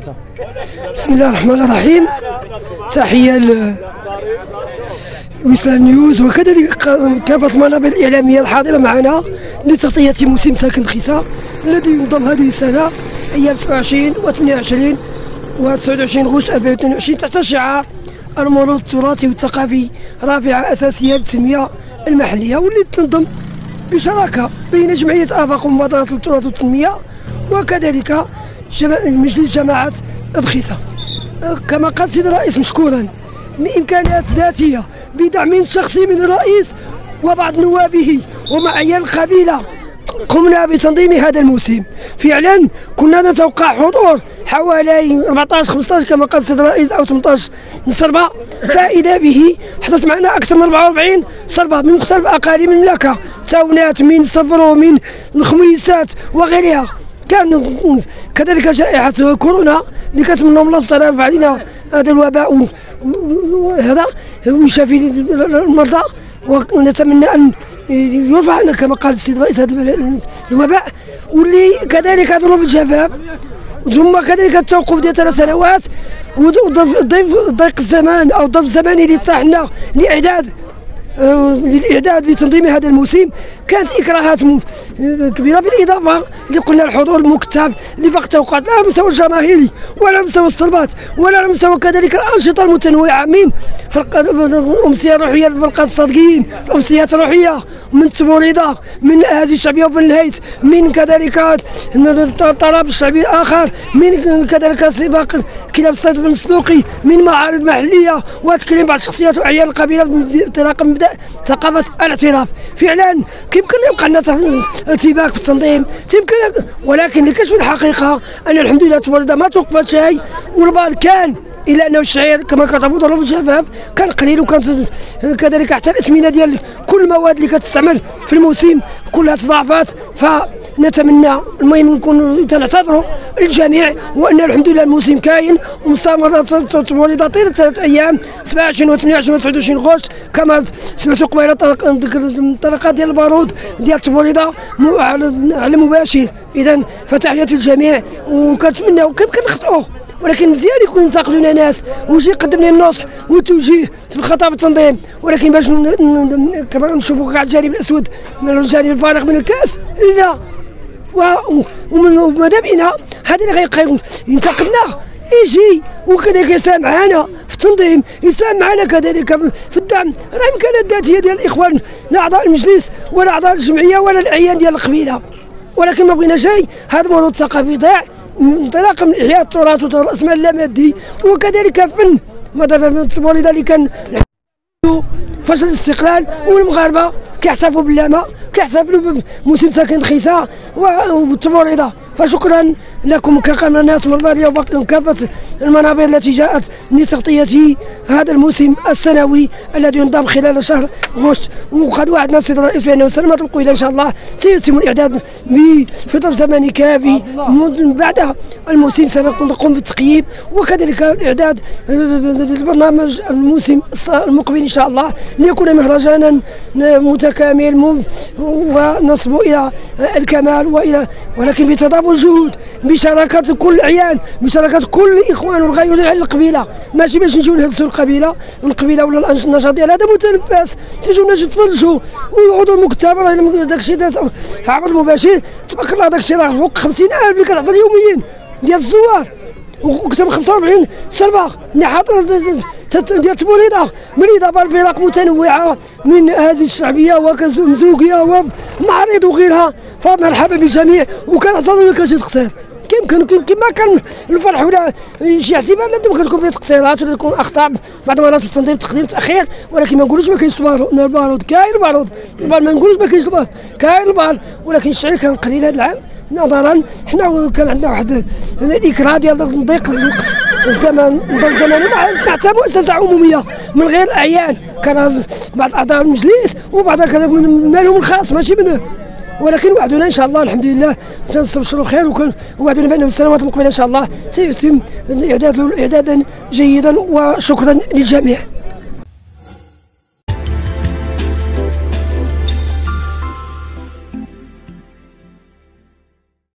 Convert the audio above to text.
بسم الله الرحمن الرحيم. تحية وإسلام نيوز وكذلك كافة المنابر الإعلامية الحاضرة معنا لتغطية موسم ساكن خيسا الذي ينظم هذه السنة أيام 27 و 28 و 29 غشت 2022 تحت شعار المرور التراثي والثقافي رافعة أساسية للتنمية المحلية، واللي تنظم بشراكة بين جمعية آفاق ومبادرة التراث والتنمية وكذلك مجلس جماعة الخيسا. كما قال السيد الرئيس مشكورا بإمكانيات ذاتية بدعم شخصي من الرئيس وبعض نوابه ومعايير القبيلة قمنا بتنظيم هذا الموسم. فعلا كنا نتوقع حضور حوالي 14 15 كما قال السيد الرئيس او 18 صربة، فإذا به حدث معنا أكثر من 44 صربة من مختلف أقاليم المملكة، تاونات من صبرو من الخميسات وغيرها. كان كذلك جائحة كورونا اللي كتمنى الله تعالى علينا هذا الوباء هذا ويشافي المرضى، ونتمنى ان يرفع كما قال السيد الرئيس هذا الوباء، واللي كذلك ظروف الجفاف ثم كذلك التوقف ديال 3 سنوات وضيق الزمان او الظرف الزمني اللي طاح لنا للإعداد لتنظيم هذا الموسم. كانت إكراهات كبيرة، بالإضافة لقلنا الحضور المكتب لفق توقعات لا على المستوى الجماهيري ولا على مستوى الصلبات ولا على مستوى كذلك الأنشطة المتنوعة من الأمسية الروحية للفرقات الصادقين، الأمسيات الروحية من تبوريضة من الأهازي الشعبية وفن الهيت، من كذلك الطراب الشعبي الآخر، من كذلك سباق كلاب الصيد بن السلوقي، من معارض محلية وتكريم بعض الشخصيات وأعيان القبيلة انطلاقا من ثقافة الاعتراف. فعلا كيمكن يبقى لنا ارتباك في التنظيم يمكن، ولكن لكشف الحقيقة أن الحمد لله تبارك ما توقفت شيء، والبال كان إلا أنه الشعير كما كتعرفوا ظروف الشباب كان قليل، وكان كذلك حتى الأثمنة ديال كل المواد اللي كتستعمل في الموسم كلها تضاعفات. فنتمنى المهم نكون تنعتذروا الجميع وأن الحمد لله الموسم كاين ومستمر طوال 3 أيام 27 و 28 و 29 غشت كما سمعتوا قبيله الطلقات ديال البارود ديال تبوريضه على مباشر. إذا فتحية الجميع وكنتمناو كيمكن نخطئوا، ولكن مزيان يكون ينتقدونا ناس ويجي يقدم لنا النصح والتوجيه في الخطاب التنظيم، ولكن باش كما نشوفوا كاع الجانب الاسود من الجانب الفارغ من الكاس لا. وماذا بينا هذا اللي ينتقدنا يجي وكذلك يساهم معنا في التنظيم، يساهم معنا كذلك في الدعم الامكانيات الذاتيه ديال الاخوان لا اعضاء المجلس ولا اعضاء الجمعيه ولا الاعيان ديال القبيله. ولكن ما بغينا شيء، هذا الموضوع الثقافي ضاع انطلاقا من احياء التراث والراس مال اللامادي وكذلك فن مدرسه تبوريضه اللي كان فشل الاستقلال، والمغاربه كيحتفلوا باللامه كيحتفلوا بموسم ساكن خيسا وتبوريضه. فشكرا لكم كقناه الناس والباريه وكافه المنابر التي جاءت لتغطيه هذا الموسم السنوي الذي ينظم خلال شهر غشت. وقد وعدنا السيد الرئيس بانه السنه القبيله ان شاء الله سيتم الاعداد بفتره زمني كافي. بعد الموسم سنقوم بالتقييم وكذلك الاعداد للبرنامج الموسم المقبل ان شاء الله ليكون مهرجانا متكامل ونصب الى الكمال ولكن بتضافر الجهود بشراكه كل الاعيان بشراكه كل الاخوان والغيور على القبيله، ماشي باش نجيو نهزوا القبيله ولا النشاط ديال هذا متنفس تيجيو الناس يتفرجوا ويقعدوا المكتبه داك الشيء عبر المباشر تبارك الله. داك الشيء راه فوق 50,000 اللي كنحضر يوميا ديال الزوار وكتب 45 صربه اللي حاضر ديال تبوريضه، بالاضافه لفرق متنوعه من هذه الشعبيه ومزوقيه ومعارض وغيرها. فمرحبا بالجميع وكنعتذروا لك شي تقصير كما كان الفرح ولا شي احتمال لازم كتكون فيه تقصيرات ولا تكون اخطاء بعض المرات في التنظيم تقديم تاخير، ولكن ما نقولوش ما كاينش البارود كاين البارود ما نقولوش ما كاينش البارود كاين البارود، ولكن الشعير كان قليل هذا العام نظرا حنا كان عندنا واحد الاكراه ديال ضيق الوقت الزمان نعتبروا اساسا عموميه من غير الاعيان. كان بعض اعضاء المجلس وبعض كذا من مالهم الخاص ماشي منه، ولكن وعدونا ان شاء الله الحمد لله تنستبشروا خير ووعدونا بانه السنوات المقبله ان شاء الله سيتم اعدادا جيدا. وشكرا للجميع.